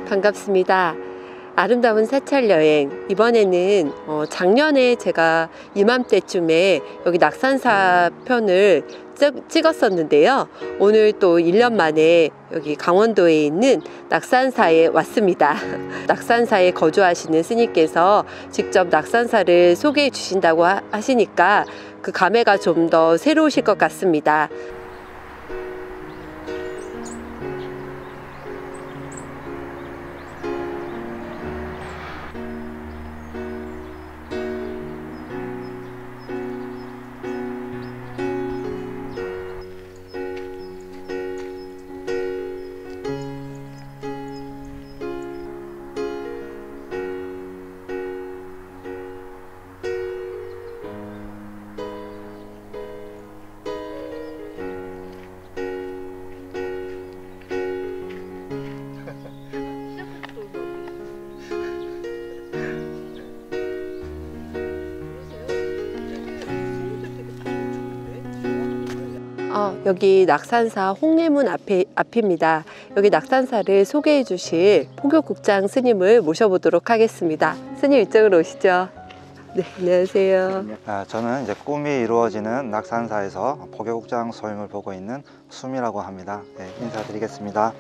반갑습니다. 아름다운 사찰 여행, 이번에는 작년에 제가 이맘때쯤에 여기 낙산사 편을 찍었었는데요. 오늘 또 1년 만에 여기 강원도에 있는 낙산사에 왔습니다. 낙산사에 거주하시는 스님께서 직접 낙산사를 소개해 주신다고 하시니까 그 감회가 좀 더 새로우실 것 같습니다. 여기 낙산사 홍례문 앞입니다. 여기 낙산사를 소개해 주실 포교국장 스님을 모셔보도록 하겠습니다. 스님 이쪽으로 오시죠. 네, 안녕하세요. 저는 이제 꿈이 이루어지는 낙산사에서 포교국장 소임을 보고 있는 숨이라고 합니다. 네, 인사드리겠습니다.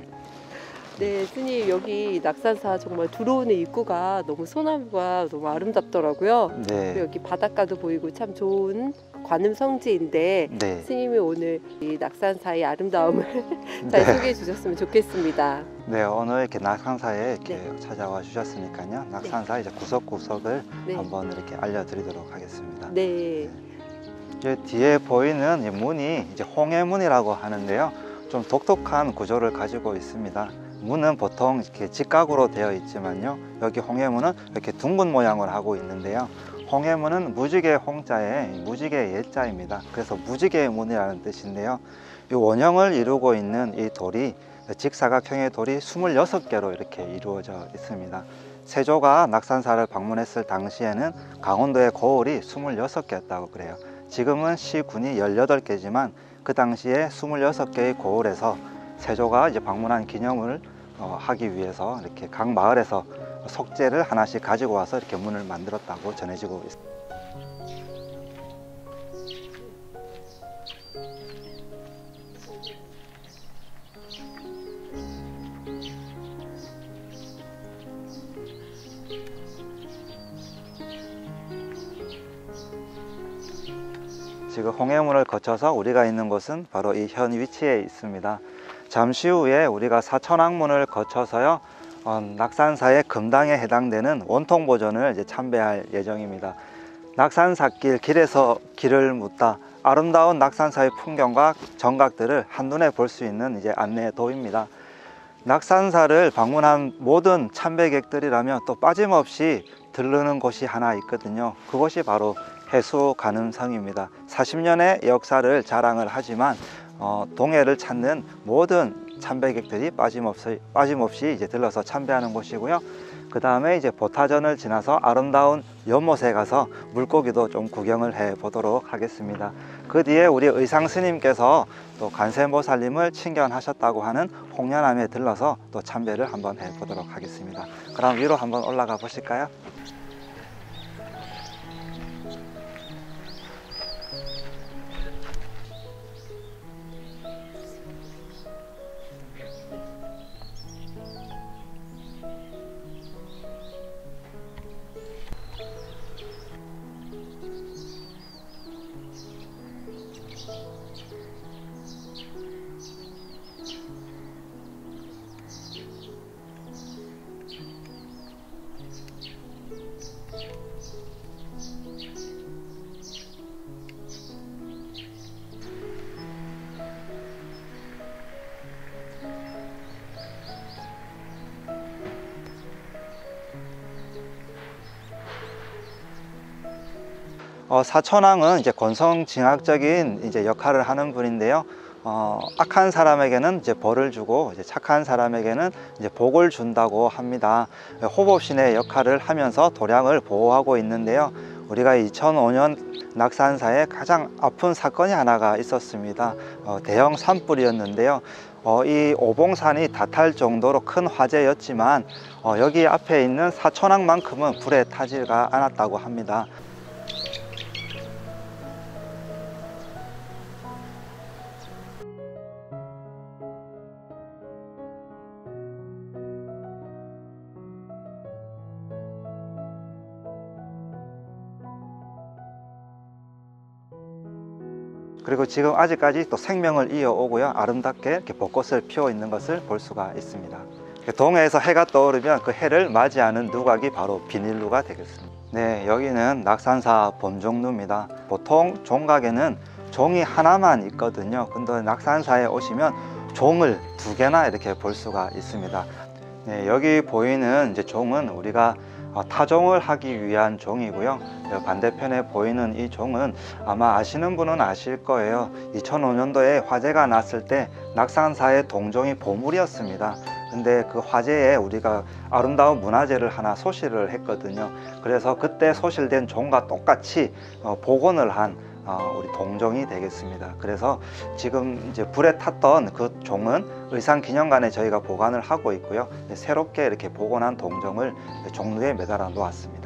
네, 스님 여기 낙산사 정말 들어오는 입구가 너무 소나무가 너무 아름답더라고요. 네. 여기 바닷가도 보이고 참 좋은 관음 성지인데 네. 스님이 오늘 이 낙산사의 아름다움을 잘 소개해 주셨으면 좋겠습니다. 네, 오늘 이렇게 낙산사에 이렇게 네. 찾아와 주셨으니까요. 낙산사 이제 구석구석을 한번 이렇게 알려드리도록 하겠습니다. 네. 이제 뒤에 보이는 이 문이 이제 홍해문이라고 하는데요. 좀 독특한 구조를 가지고 있습니다. 문은 보통 이렇게 직각으로 되어 있지만요, 여기 홍해문은 이렇게 둥근 모양을 하고 있는데요. 홍해문은 무지개 홍자에 무지개 예자입니다. 그래서 무지개의 문이라는 뜻인데요. 이 원형을 이루고 있는 이 돌이 직사각형의 돌이 26개로 이렇게 이루어져 있습니다. 세조가 낙산사를 방문했을 당시에는 강원도의 고을이 26개였다고 그래요. 지금은 시군이 18개지만 그 당시에 26개의 고을에서 세조가 이제 방문한 기념을 하기 위해서 이렇게 각 마을에서 석재를 하나씩 가지고 와서 이렇게 문을 만들었다고 전해지고 있습니다. 지금 홍해문을 거쳐서 우리가 있는 곳은 바로 이 현 위치에 있습니다. 잠시 후에 우리가 사천왕문을 거쳐서요, 낙산사의 금당에 해당되는 원통보전을 이제 참배할 예정입니다. 낙산사길 길에서 길을 묻다, 아름다운 낙산사의 풍경과 정각들을 한눈에 볼 수 있는 이제 안내도입니다. 낙산사를 방문한 모든 참배객들이라면 또 빠짐없이 들르는 곳이 하나 있거든요. 그곳이 바로 해수관음성입니다. 40년의 역사를 자랑을 하지만 동해를 찾는 모든 참배객들이 빠짐없이 이제 들러서 참배하는 곳이고요. 그 다음에 이제 보타전을 지나서 아름다운 연못에 가서 물고기도 좀 구경을 해 보도록 하겠습니다. 그 뒤에 우리 의상 스님께서 또 관세음보살님을 친견하셨다고 하는 홍련암에 들러서 또 참배를 한번 해 보도록 하겠습니다. 그럼 위로 한번 올라가 보실까요? 사천왕은 이제 권성징악적인 이제 역할을 하는 분인데요. 악한 사람에게는 이제 벌을 주고 이제 착한 사람에게는 이제 복을 준다고 합니다. 호법신의 역할을 하면서 도량을 보호하고 있는데요. 우리가 2005년 낙산사에 가장 아픈 사건이 하나가 있었습니다. 대형 산불이었는데요. 이 오봉산이 다탈 정도로 큰 화재였지만 여기 앞에 있는 사천왕만큼은 불에 타지가 않았다고 합니다. 그리고 지금 아직까지 또 생명을 이어오고요, 아름답게 이렇게 벚꽃을 피워 있는 것을 볼 수가 있습니다. 동해에서 해가 떠오르면 그 해를 맞이하는 누각이 바로 비닐루가 되겠습니다. 네, 여기는 낙산사 범종루입니다. 보통 종각에는 종이 하나만 있거든요. 근데 낙산사에 오시면 종을 2개나 이렇게 볼 수가 있습니다. 네, 여기 보이는 이제 종은 우리가 타종을 하기 위한 종이고요. 반대편에 보이는 이 종은 아마 아시는 분은 아실 거예요. 2005년도에 화재가 났을 때 낙산사의 동종이 보물이었습니다. 근데 그 화재에 우리가 아름다운 문화재를 하나 소실을 했거든요. 그래서 그때 소실된 종과 똑같이 복원을 한 우리 동종이 되겠습니다. 그래서 지금 이제 불에 탔던 그 종은 의상기념관에 저희가 보관을 하고 있고요. 새롭게 이렇게 복원한 동종을 종루에 매달아 놓았습니다.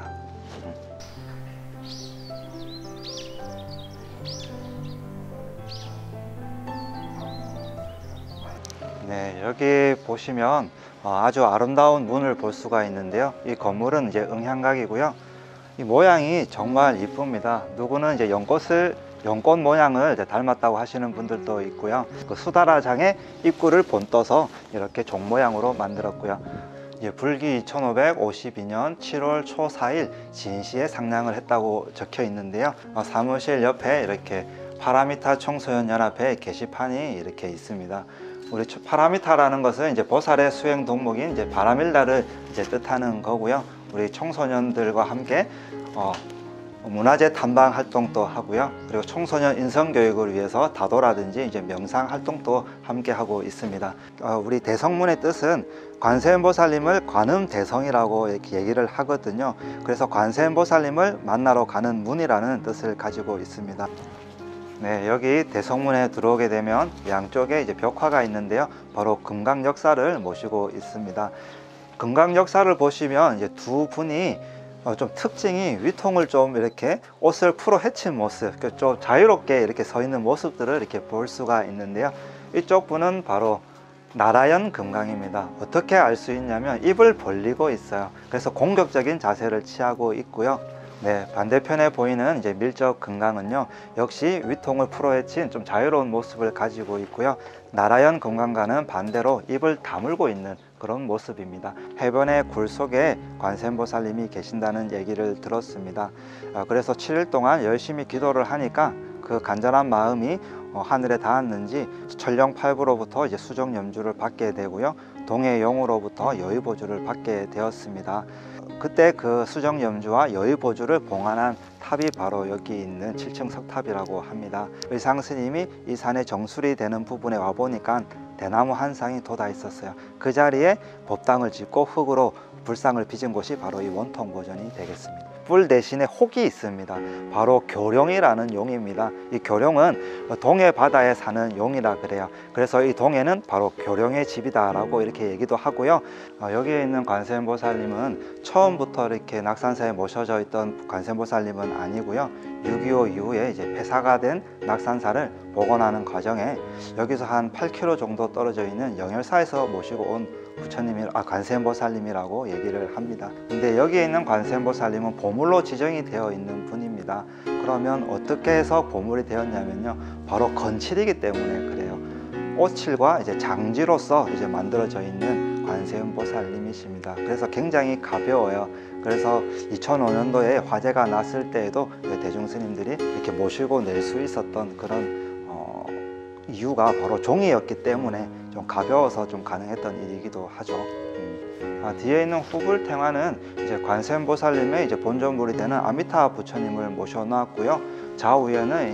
네, 여기 보시면 아주 아름다운 문을 볼 수가 있는데요. 이 건물은 이제 응향각이고요. 이 모양이 정말 이쁩니다. 누구는 이제 연꽃 모양을 이제 닮았다고 하시는 분들도 있고요. 그 수다라장의 입구를 본떠서 이렇게 종 모양으로 만들었고요. 불기 2552년 7월 초 4일 진시에 상량을 했다고 적혀 있는데요. 사무실 옆에 이렇게 파라미타 청소년 연합회 게시판이 이렇게 있습니다. 우리 파라미타라는 것은 이제 보살의 수행 동목인 이제 바라밀라를 이제 뜻하는 거고요. 우리 청소년들과 함께 문화재 탐방 활동도 하고요. 그리고 청소년 인성 교육을 위해서 다도라든지 이제 명상 활동도 함께 하고 있습니다. 우리 대성문의 뜻은 관세음보살님을 관음대성이라고 이렇게 얘기를 하거든요. 그래서 관세음보살님을 만나러 가는 문이라는 뜻을 가지고 있습니다. 네, 여기 대성문에 들어오게 되면 양쪽에 이제 벽화가 있는데요. 바로 금강역사를 모시고 있습니다. 금강역사를 보시면 이제 두 분이 좀 특징이 위통을 좀 이렇게 옷을 풀어 헤친 모습, 좀 자유롭게 이렇게 서 있는 모습들을 이렇게 볼 수가 있는데요. 이쪽 분은 바로 나라연 금강입니다. 어떻게 알 수 있냐면 입을 벌리고 있어요. 그래서 공격적인 자세를 취하고 있고요. 네, 반대편에 보이는 이제 밀적 금강은요, 역시 위통을 풀어헤친 좀 자유로운 모습을 가지고 있고요. 나라연 금강과는 반대로 입을 다물고 있는 그런 모습입니다. 해변의 굴 속에 관세음보살님이 계신다는 얘기를 들었습니다. 그래서 7일 동안 열심히 기도를 하니까 그 간절한 마음이 하늘에 닿았는지 천령팔부로부터 이제 수정 염주를 받게 되고요. 동해용으로부터 여의보주를 받게 되었습니다. 그때 그 수정 염주와 여의보주를 봉안한 탑이 바로 여기 있는 7층 석탑이라고 합니다. 의상 스님이 이 산의 정수리 되는 부분에 와 보니까 대나무 한 쌍이 돋아 있었어요. 그 자리에 법당을 짓고 흙으로 불상을 빚은 곳이 바로 이 원통보전이 되겠습니다. 뿔 대신에 혹이 있습니다. 바로 교룡이라는 용입니다. 이 교룡은 동해 바다에 사는 용이라 그래요. 그래서 이 동해는 바로 교룡의 집이다 라고 이렇게 얘기도 하고요. 여기에 있는 관세음보살님은 처음부터 이렇게 낙산사에 모셔져 있던 관세음보살님은 아니고요. 6.25 이후에 이제 폐사가 된 낙산사를 복원하는 과정에 여기서 한 8km 정도 떨어져 있는 영열사에서 모시고 온 부처님이 관세음보살님이라고 얘기를 합니다. 근데 여기에 있는 관세음보살님은 보물로 지정이 되어 있는 분입니다. 그러면 어떻게 해서 보물이 되었냐면요, 바로 건칠이기 때문에 그래요. 오칠과 이제 장지로서 이제 만들어져 있는 관세음보살님이십니다. 그래서 굉장히 가벼워요. 그래서 2005년도에 화재가 났을 때에도 대중스님들이 이렇게 모시고 낼 수 있었던 그런 이유가 바로 종이었기 때문에 좀 가벼워서 좀 가능했던 일이기도 하죠. 뒤에 있는 후불탱화는 이제 관세음보살님의 이제 본존물이 되는 아미타 부처님을 모셔놨고요. 좌우에는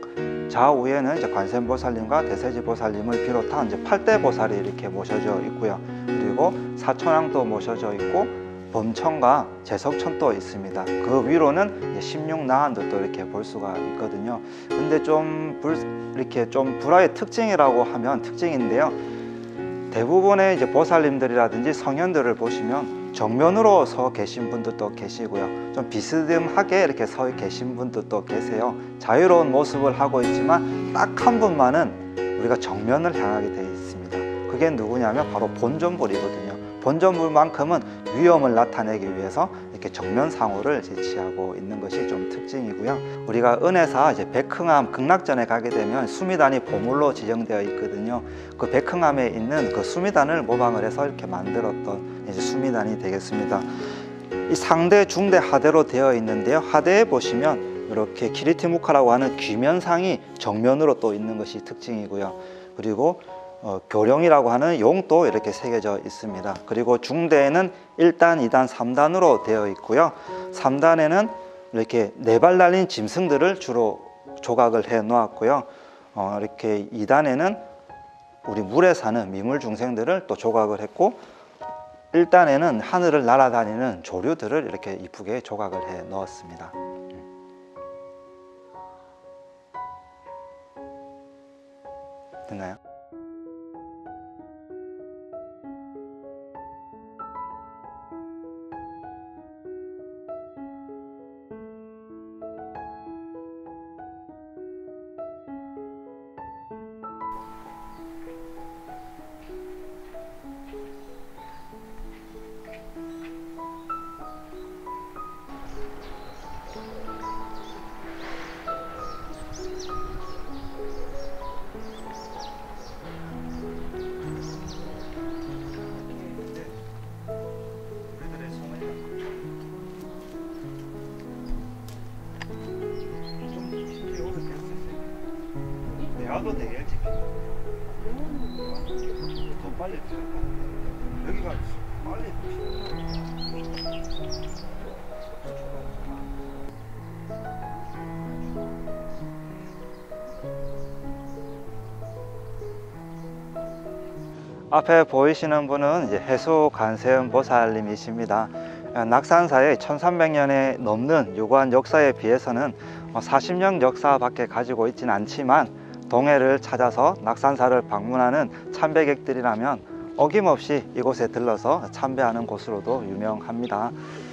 이제 관세음보살님과 대세지보살님을 비롯한 이제 8대 보살이 이렇게 모셔져 있고요. 그리고 사천왕도 모셔져 있고 범천과 제석천도 있습니다. 그 위로는 16나한도 또 이렇게 볼 수가 있거든요. 근데 이렇게 좀 불화의 특징이라고 하면 특징인데요. 대부분의 이제 보살님들이라든지 성현들을 보시면 정면으로 서 계신 분들도 계시고요. 좀 비스듬하게 이렇게 서 계신 분들도 계세요. 자유로운 모습을 하고 있지만 딱 한 분만은 우리가 정면을 향하게 되어 있습니다. 그게 누구냐면 바로 본존불이거든요. 본존불만큼은 위험을 나타내기 위해서 이렇게 정면 상호를 취하고 있는 것이 좀 특징이고요. 우리가 은혜사 이제 백흥암 극락전에 가게 되면 수미단이 보물로 지정되어 있거든요. 그 백흥암에 있는 그 수미단을 모방을 해서 이렇게 만들었던 이제 수미단이 되겠습니다. 이 상대, 중대, 하대로 되어 있는데요. 하대에 보시면 이렇게 키리티무카라고 하는 귀면상이 정면으로 또 있는 것이 특징이고요. 그리고 교령이라고 하는 용도 이렇게 새겨져 있습니다. 그리고 중대에는 1단, 2단, 3단으로 되어 있고요. 3단에는 이렇게 4발 달린 짐승들을 주로 조각을 해 놓았고요. 이렇게 2단에는 우리 물에 사는 미물 중생들을 또 조각을 했고, 1단에는 하늘을 날아다니는 조류들을 이렇게 이쁘게 조각을 해 넣었습니다. 됐나요? 대화도 되게 일찍 더 빨리 피웠다. 여기가 빨리 앞에 보이시는 분은 이제 해수 관세음 보살님이십니다. 낙산사의 1300년에 넘는 유구한 역사에 비해서는 40년 역사밖에 가지고 있지는 않지만 동해를 찾아서 낙산사를 방문하는 참배객들이라면 어김없이 이곳에 들러서 참배하는 곳으로도 유명합니다.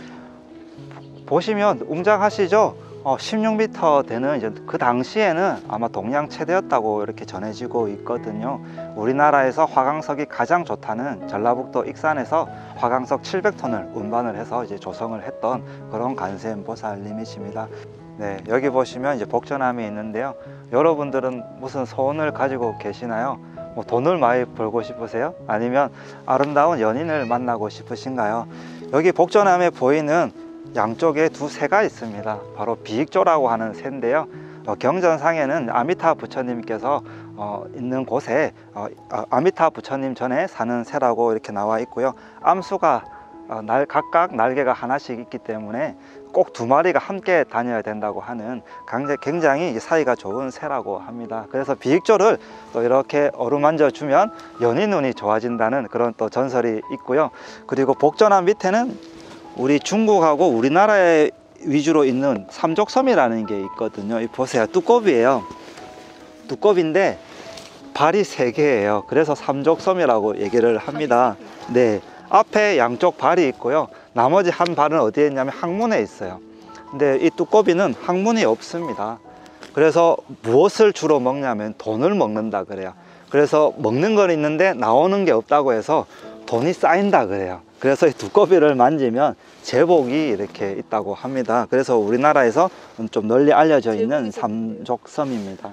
보시면 웅장하시죠? 16m 되는 이제 그 당시에는 아마 동양 최대였다고 이렇게 전해지고 있거든요. 우리나라에서 화강석이 가장 좋다는 전라북도 익산에서 화강석 700톤을 운반을 해서 이제 조성을 했던 그런 관세음 보살님이십니다. 네, 여기 보시면 이제 복전함이 있는데요. 여러분들은 무슨 소원을 가지고 계시나요? 뭐 돈을 많이 벌고 싶으세요? 아니면 아름다운 연인을 만나고 싶으신가요? 여기 복전함에 보이는 양쪽에 두 새가 있습니다. 바로 비익조라고 하는 새인데요. 경전상에는 아미타 부처님께서 있는 곳에 아미타 부처님 전에 사는 새라고 이렇게 나와 있고요. 암수가 각각 날개가 하나씩 있기 때문에 꼭 2마리가 함께 다녀야 된다고 하는 굉장히 사이가 좋은 새라고 합니다. 그래서 비익조를 또 이렇게 어루만져 주면 연인운이 좋아진다는 그런 또 전설이 있고요. 그리고 복전함 밑에는 우리 중국하고 우리나라에 위주로 있는 삼족섬이라는 게 있거든요. 이 보세요, 뚜껑이에요. 뚜껑인데 발이 3개예요. 그래서 삼족섬이라고 얘기를 합니다. 네, 앞에 양쪽 발이 있고요. 나머지 한 발은 어디에 있냐면 항문에 있어요. 근데 이 뚜꺼비는 항문이 없습니다. 그래서 무엇을 주로 먹냐면 돈을 먹는다 그래요. 그래서 먹는 건 있는데 나오는 게 없다고 해서 돈이 쌓인다 그래요. 그래서 이 두꺼비를 만지면 제복이 이렇게 있다고 합니다. 그래서 우리나라에서 좀 널리 알려져 있는 삼족섬입니다.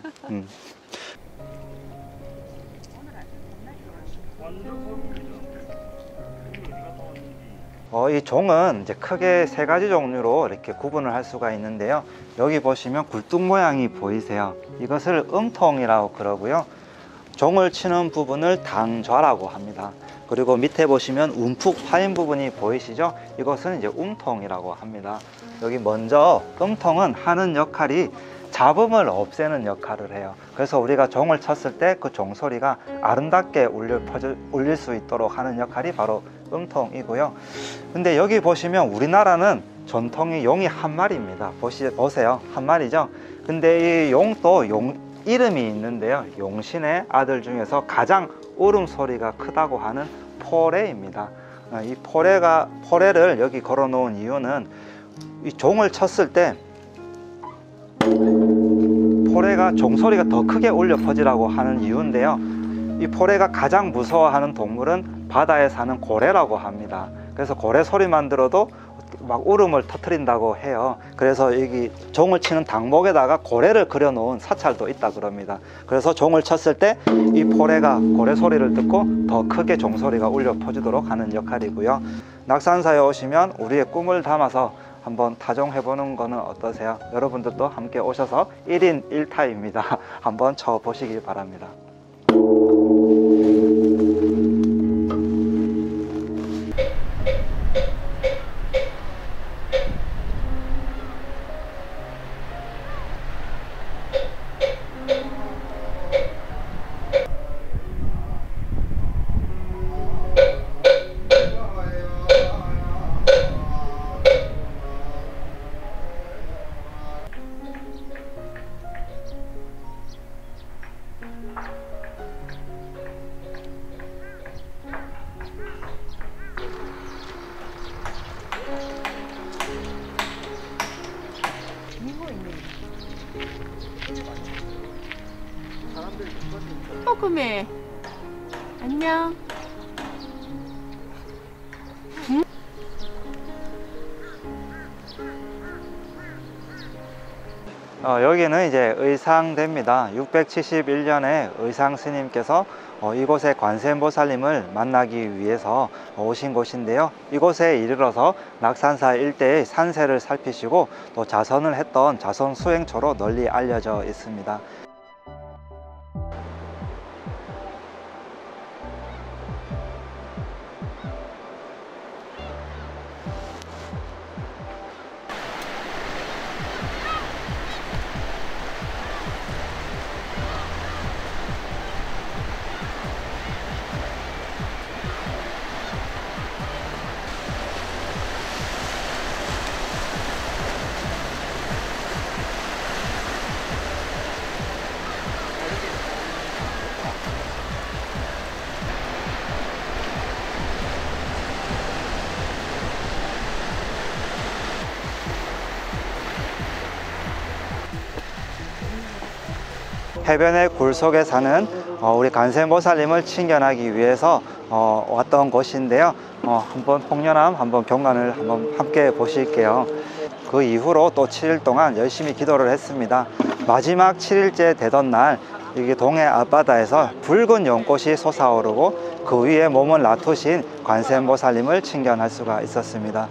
이 종은 이제 크게 3가지 종류로 이렇게 구분을 할 수가 있는데요. 여기 보시면 굴뚝 모양이 보이세요. 이것을 음통이라고 그러고요. 종을 치는 부분을 당좌라고 합니다. 그리고 밑에 보시면 움푹 파인 부분이 보이시죠? 이것은 이제 음통이라고 합니다. 여기 먼저 음통은 하는 역할이 잡음을 없애는 역할을 해요. 그래서 우리가 종을 쳤을 때 그 종소리가 아름답게 울릴 수 있도록 하는 역할이 바로 음통이고요. 근데 여기 보시면 우리나라는 전통이 용이 한 마리입니다. 보세요, 한 마리죠. 근데 이 용도 이름이 있는데요. 용신의 아들 중에서 가장 울음소리가 크다고 하는 포레입니다. 이 포레를 여기 걸어 놓은 이유는 이 종을 쳤을 때 포레가 종소리가 더 크게 울려 퍼지라고 하는 이유인데요. 이 포레가 가장 무서워하는 동물은 바다에 사는 고래라고 합니다. 그래서 고래 소리만 들어도 막 울음을 터뜨린다고 해요. 그래서 여기 종을 치는 당목에다가 고래를 그려 놓은 사찰도 있다 그럽니다. 그래서 종을 쳤을 때 이 포레가 고래 소리를 듣고 더 크게 종소리가 울려 퍼지도록 하는 역할이고요. 낙산사에 오시면 우리의 꿈을 담아서 한번 타종해 보는 거는 어떠세요? 여러분들도 함께 오셔서 1인 1타입니다. 한번 쳐 보시길 바랍니다. 꼬꾸매 안녕. 여기는 이제 의상대입니다. 671년에 의상 스님께서 이곳에 관세음보살님을 만나기 위해서 오신 곳인데요. 이곳에 이르러서 낙산사 일대의 산세를 살피시고 또 자선을 했던 자선 수행처로 널리 알려져 있습니다. 해변의 굴 속에 사는 우리 관세음보살님을 친견하기 위해서 왔던 곳인데요. 한번 홍련암 한번 경관을 한번 함께 보실게요. 그 이후로 또 7일 동안 열심히 기도를 했습니다. 마지막 7일째 되던 날 여기 동해 앞바다에서 붉은 연꽃이 솟아오르고 그 위에 몸을 놔두신 관세음보살님을 친견할 수가 있었습니다.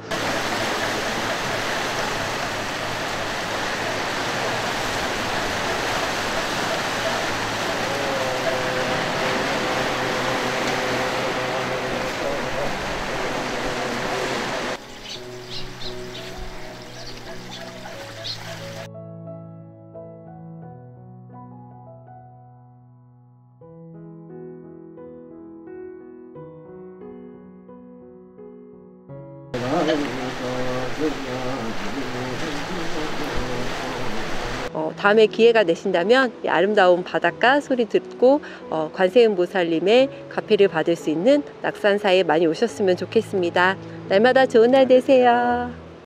다음에 기회가 되신다면 이 아름다운 바닷가 소리 듣고 관세음보살님의 가피를 받을 수 있는 낙산사에 많이 오셨으면 좋겠습니다. 날마다 좋은 날 되세요.